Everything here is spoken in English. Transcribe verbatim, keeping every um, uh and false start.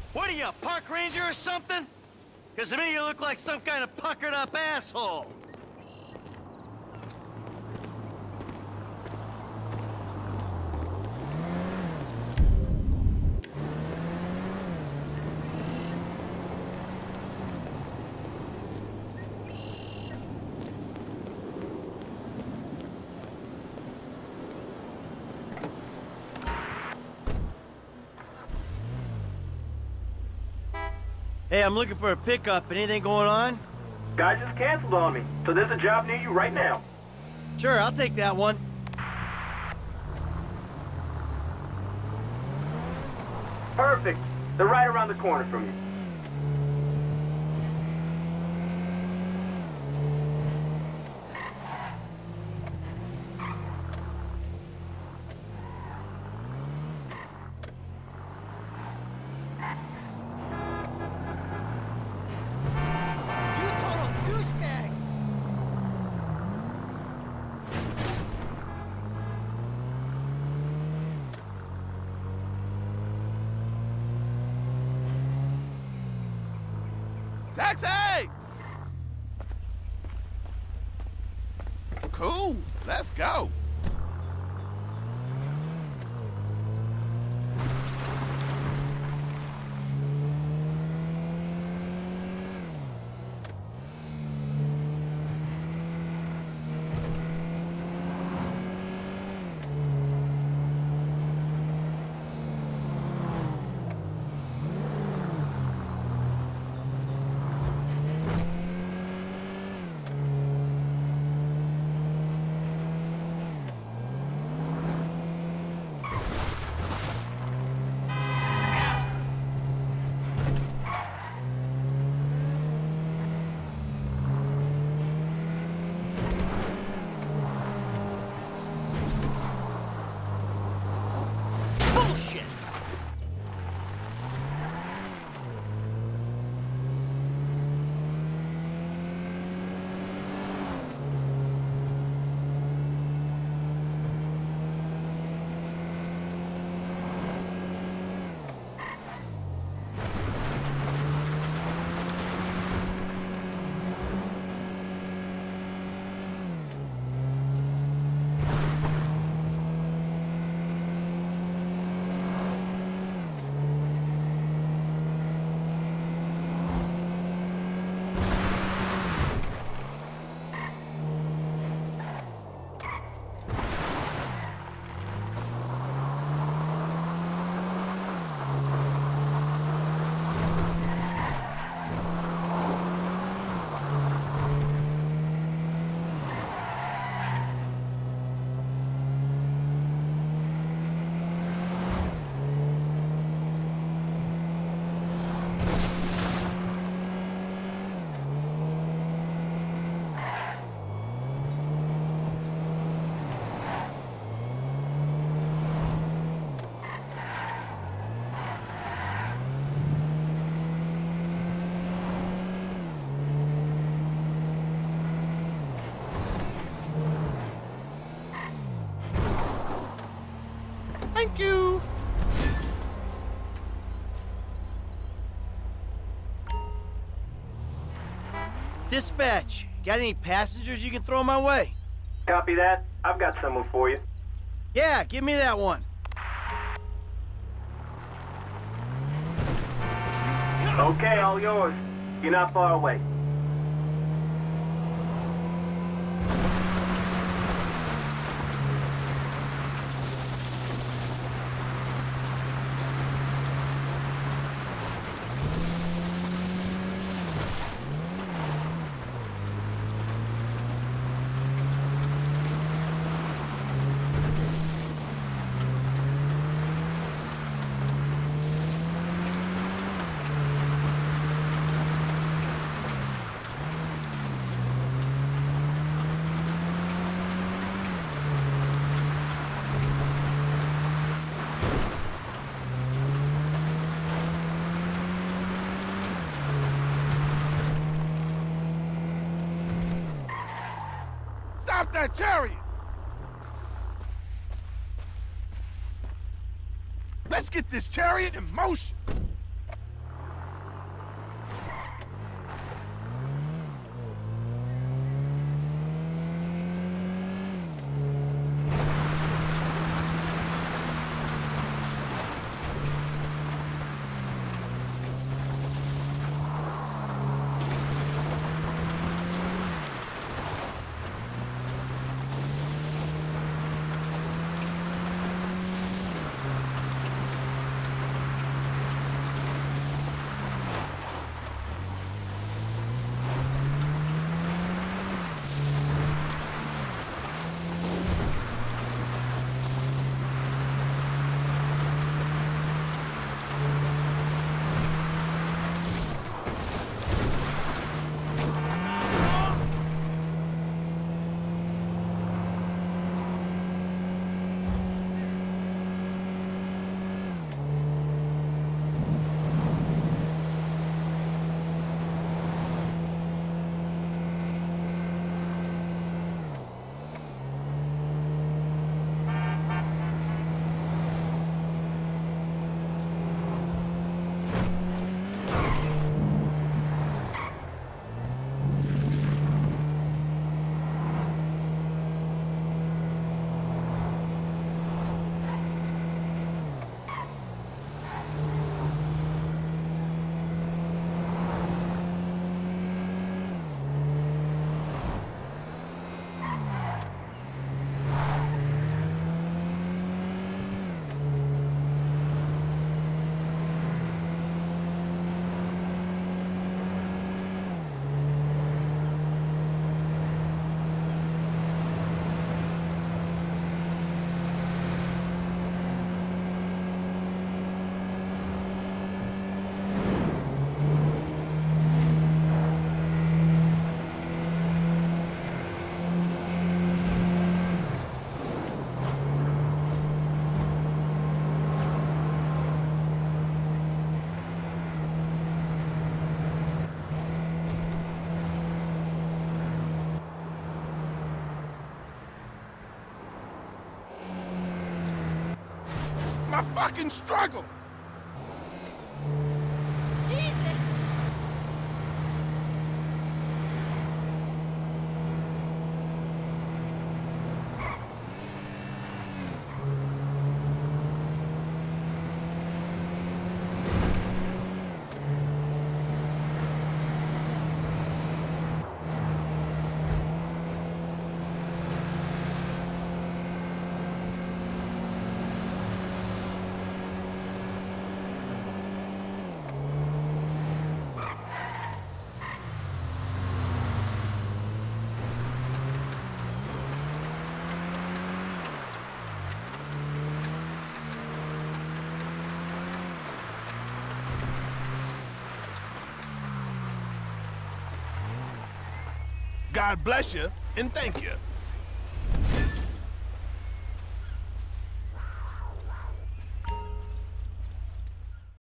What are you, a park ranger or something? Because to me you look like some kind of puckered up asshole. Hey, I'm looking for a pickup. Anything going on? Guy just canceled on me, so there's a job near you right now. Sure, I'll take that one. Perfect. They're right around the corner from you. Taxi! Cool, let's go. Bullshit! Thank you. Dispatch, got any passengers you can throw my way? Copy that. I've got someone for you. Yeah, give me that one. Okay, all yours. You're not far away. Stop that chariot! Let's get this chariot in motion! my fucking struggle. Jesus! God bless you, and thank you.